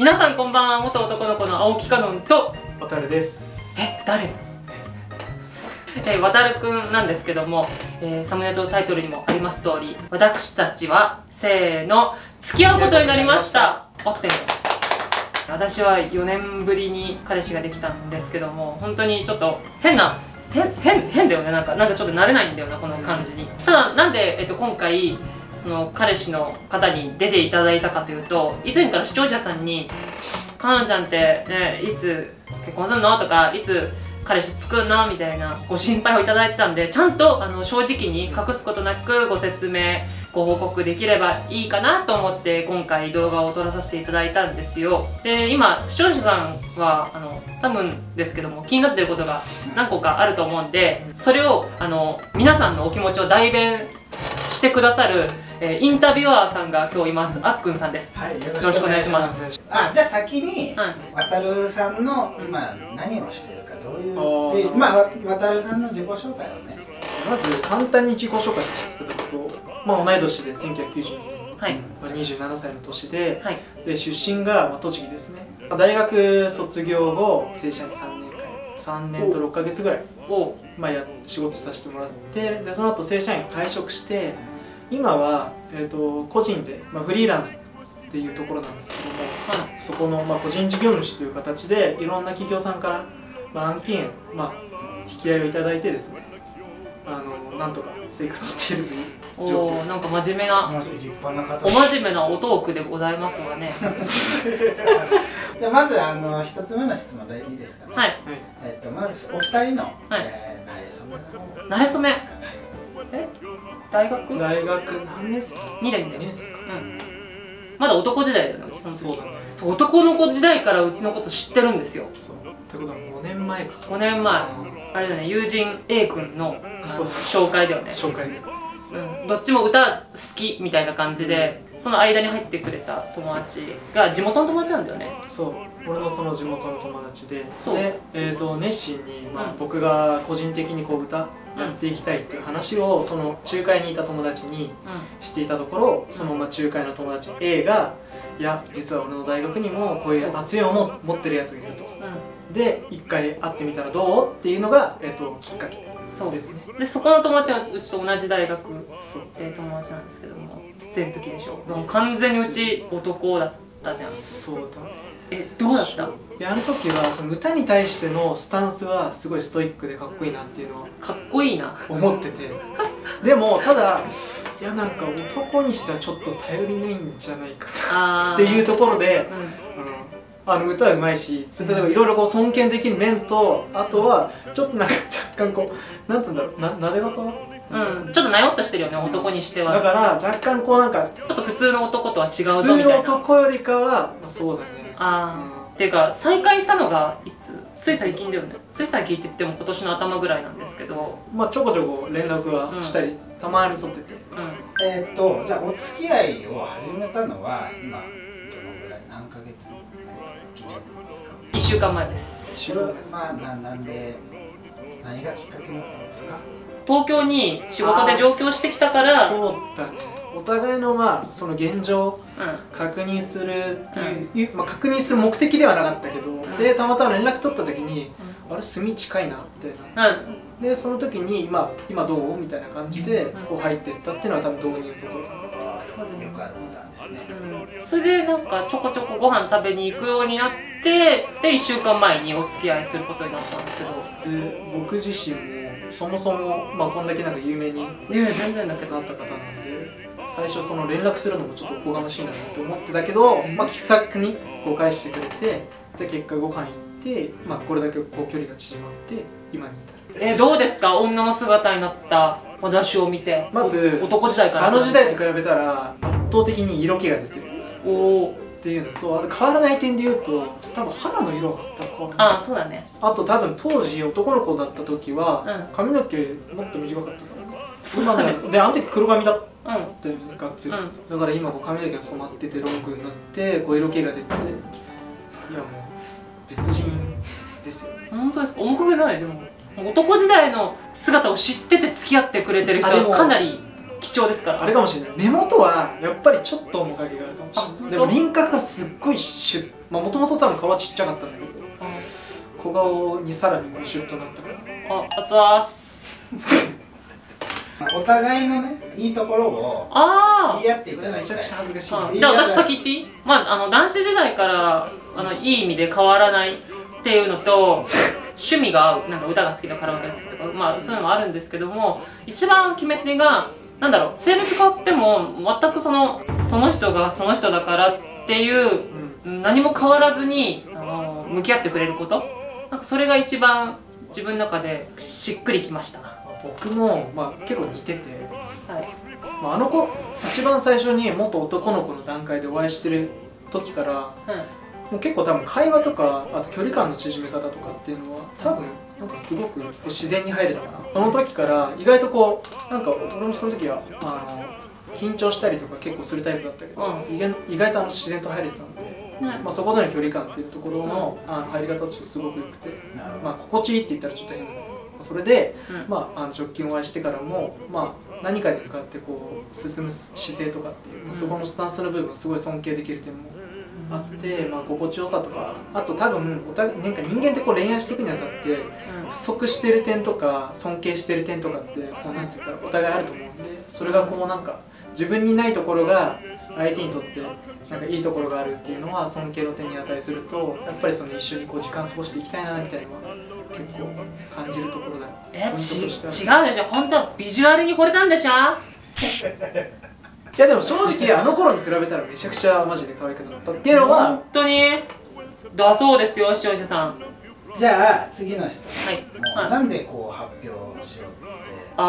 皆さんこんばんは。元男の子の青木かのんとわたるです。 誰わたるくんなんですけども、サムネとタイトルにもあります通り、私たちはせーの付き合うことになりました。合ってる。私は4年ぶりに彼氏ができたんですけども、本当にちょっと変だよね。なんかちょっと慣れないんだよな、この感じに。ただなんで、今回その彼氏の方に出ていただいたかというと、以前から視聴者さんに「かのんちゃんってね、いつ結婚するの?」とか「いつ彼氏作んの?」みたいなご心配をいただいてたんで、ちゃんと正直に隠すことなくご説明ご報告できればいいかなと思って今回動画を撮らさせていただいたんですよ。で、今視聴者さんは多分ですけども気になってることが何個かあると思うんで、それを皆さんのお気持ちを代弁してくださるインタビュアーさんが今日います。あっくんさんです。 はい、よろしくお願いします。 じゃあ先に、わたるさんの今何をしてるか、どういうで、わたるさんの自己紹介をね。 まず簡単に自己紹介させていただくと、同い年で1992年、27歳の年で、で出身が栃木ですね。大学卒業後正社員3年と6ヶ月ぐらいを仕事させてもらって、でその後正社員退職して、今は個人でフリーランスっていうところなんですけども、そこの個人事業主という形でいろんな企業さんから案件引き合いをいただいてですね、なんとか生活しているという状況。 なんか真面目な、 立派な方。 お真面目なおトークでございますわね。 じゃあまず一つ目の質問でいいですかね。 はい。 まずお二人の馴れ初めの方。 馴れ初め。大学何年生 ？2年で。 2年生か。 まだ男時代だよね、うちその時。 そうだね。 そう、男の子時代からうちのこと知ってるんですよ。 そう。ってことは5年前か。 5年前。あれだね、友人 A 君の紹介だよね。 紹介で。 どっちも歌好きみたいな感じで、その間に入ってくれた友達が地元の友達なんだよね。 そう、俺のその地元の友達で、 そうで、熱心に、僕が個人的に歌やっていきたいっていう話をその仲介にいた友達にしていたところ、その仲介の友達 A が「いや実は俺の大学にもこういう熱い思いを持ってるやつがいる」と。で一回会ってみたらどうっていうのが、きっかけですね。 でそこの友達はうちと同じ大学で友達なんですけども、生の時でしょ。もう完全にうち男だったじゃん。 そうだね。 どうだった？ いや、あの時はその歌に対してのスタンスはすごいストイックでかっこいいなっていうのをかっこいいな思ってて、でもただいやなんか男にしてはちょっと頼りないんじゃないかなっていうところで、歌はうまいし、例えばいろいろ尊敬できる面と、あとはちょっとなんか若干なんつうんだろう、なで方、 ちょっとなよっとしてるよね、男にしては。 だから若干なんかちょっと普通の男とは違うぞみたいな。 普通の男よりかはそうだね。 っていうか再会したのがいつ？つい最近だよね。つい最近って言っても今年の頭ぐらいなんですけど、 ちょこちょこ連絡はしたり、たまに取ってて。 じゃあお付き合いを始めたのは今どのぐらい、何ヶ月聞いちゃっていいですか ？1週間前です。 それはなんで、何がきっかけだったんですか？ 東京に仕事で上京してきたから。 そうだね。お互いのその現状確認するっていう、確認する目的ではなかったけど、でたまたま連絡取った時に「あれ住み近いな」みたいな。でその時に「今どう?」みたいな感じで入っていったっていうのは多分導入のところ。 そうだね、よくあるパターンですね。 それでなんかちょこちょこご飯食べに行くようになって、で1週間前にお付き合いすることになったんですけど、 で僕自身もそもそもこんだけなんか有名に全然だけどなった方なんで、最初その連絡するのもちょっとおこがましいなって思ってたけど、気さくに返してくれて、で結果ご飯行って、これだけ距離が縮まって今に至る。 どうですか、女の姿になった私を見て。 まず男時代からあの時代と比べたら圧倒的に色気が出てるっていうのと、あと変わらない点で言うと多分肌の色が変わらない。 そうだね。 あと多分当時男の子だった時は髪の毛もっと短かったから、であの時黒髪だったがっつり。だから今髪の毛が染まっててロングになって色気が出てて、いやもう別人ですよね。 本当ですか？面影ない。でも男時代の姿を知ってて付き合ってくれてる人はかなり貴重ですから。 あれかもしれない、目元はやっぱりちょっと面影があるかもしれない。でも輪郭がすっごいシュッ、まあもともと多分顔ちっちゃかったんだけど、小顔にさらにシュッとなったから。 あ、熱々 お互いのね、いいところを言い合っていただきたい。めちゃくちゃ恥ずかしい。 じゃあ私先言っていい？まあ男子時代からいい意味で変わらないっていうのと、趣味が合う、なんか歌が好きとかカラオケが好きとか、まあそういうのもあるんですけども、一番決め手がなんだろう、性別変わっても全くその人がその人だからっていう、何も変わらずに向き合ってくれること、なんかそれが一番自分の中でしっくりきました。 僕も、まあ、結構似てて、 はい、 まあ、あの子一番最初に元男の子の段階でお会いしてる時から、もう結構多分会話とか、あと距離感の縮め方とかっていうのは多分なんかすごく自然に入れたかな。その時から意外とこうなんか俺もその時は緊張したりとか結構するタイプだったけど、意外と自然と入れてたので、まあ、そことの距離感っていうところの入り方としてすごく良くて、まあ、心地いいって言ったらちょっと変だけど、それで、まあ、直近お会いしてからも、まあ、何かに向かってこう進む姿勢とかっていう、そこのスタンスの部分すごい尊敬できる点もあって、まあ、心地よさとか、あと多分なんか人間ってこう恋愛していくにあたって不足してる点とか尊敬してる点とかってこうなんて言ったらお互いあると思うんで、それがこうなんか自分にないところが相手にとってなんかいいところがあるっていうのは尊敬の点に値すると、やっぱりその一緒にこう時間過ごしていきたいなみたいなのは結構感じるところだよ。 違うでしょ、本当はビジュアルに惚れたんでしょ。いやでも正直あの頃に比べたらめちゃくちゃマジで可愛くなったっていうのは本当にだそうですよ、視聴者さん。 じゃあ次の質問、 はい、 なんでこう発表しようって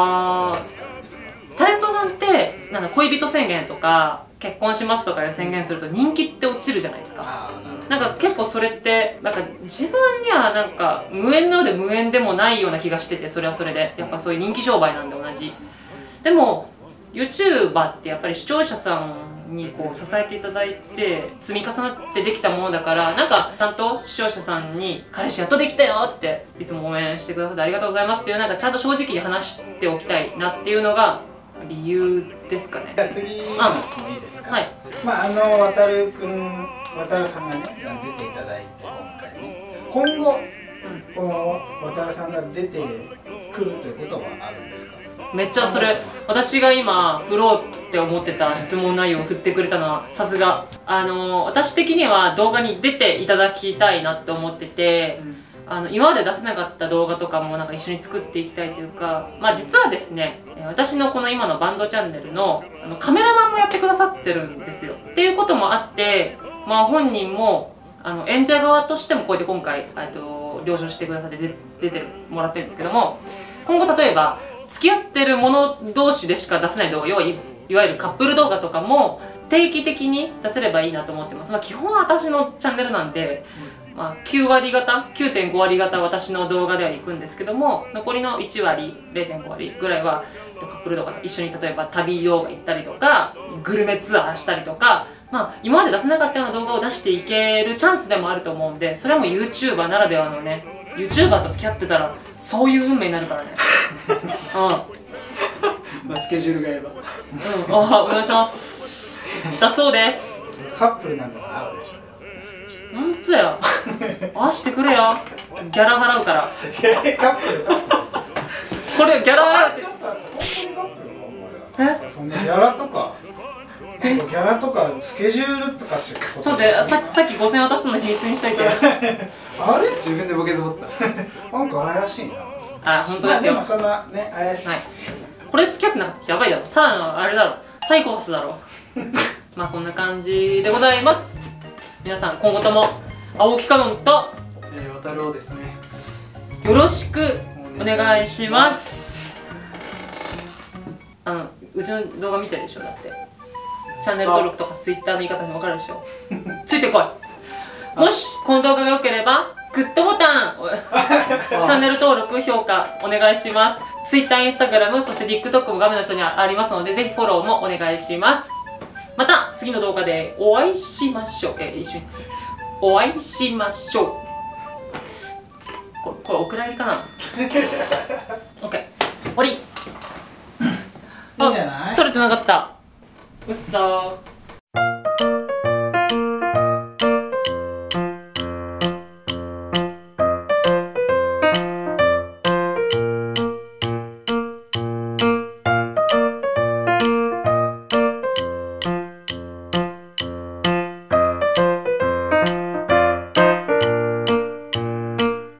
タレントさんってなんか恋人宣言とか結婚しますとかいう宣言すると人気って落ちるじゃないですか。なんか結構それってなんか自分にはなんか無縁のようで無縁でもないような気がしてて、それはそれでやっぱそういう人気商売なんで同じ。でも YouTuber ってやっぱり視聴者さんにこう支えていただいて積み重なってできたものだから、なんかちゃんと視聴者さんに「彼氏やっとできたよ!」っていつも応援してくださってありがとうございますっていう、なんかちゃんと正直に話しておきたいなっていうのが理由ですかね。 じゃあ次の質問いいですか。 はい。 まあ渡るさんがね出ていただいて今回ね、今後、この渡るさんが出てくるということはあるんですか。 めっちゃそれ私が今振ろうって思ってた質問内容を振ってくれたのはさすが。私的には動画に出ていただきたいなって思ってて、今まで出せなかった動画とかもなんか一緒に作っていきたいというか、まあ実はですね、私のこの今のバンドチャンネルのカメラマンもやってくださってるんですよ。っていうこともあって、まあ本人も演者側としてもこうやって今回了承してくださって出てもらってるんですけども、今後例えば付き合ってる者同士でしか出せない動画、いわゆるカップル動画とかも定期的に出せればいいなと思ってます。まあ基本は私のチャンネルなんで、まあ、9割方 9.5 割方私の動画では行くんですけども、残りの1割 0.5 割ぐらいはカップル動画と一緒に例えば旅動画行ったりとかグルメツアーしたりとか、まあ、今まで出せなかったような動画を出していけるチャンスでもあると思うんで、それはもう YouTuber ならではのね、 YouTuber と付き合ってたらそういう運命になるからね。 まあスケジュールが合えばお願いしますだそうです。 カップルなんだから合うでしょ。 ほんとや合わしてくれよ、ギャラ払うから。 カップルこれギャラちょっと本当にカップルかお前ら。そんなギャラとかスケジュールとかしか。 ちょっと待って、さっき5000渡したの秘密にしといて。 あれ自分でボケずぼった。 なんか怪しいな。 あ、本当ですよ。 でもそんなね怪しい。 はい。これ付き合ってなかったらやばいだろ。ただのあれだろ。サイコパスだろ。まあこんな感じでございます。皆さん今後とも青木かのんと渡るをですね、 よろしくお願いします。うちの動画見てるでしょ。だってチャンネル登録とか Twitter の言い方に分かるでしょ。ついてこい。もしこの動画が良ければグッドボタンチャンネル登録評価お願いします。 Twitter、Instagram、そして TikTok も画面の下にありますので、ぜひフォローもお願いします。また次の動画でお会いしましょう。一緒にお会いしましょう。これお蔵入りかな。 OK 終わり。 いいんじゃない？ 取れてなかった。うっそー。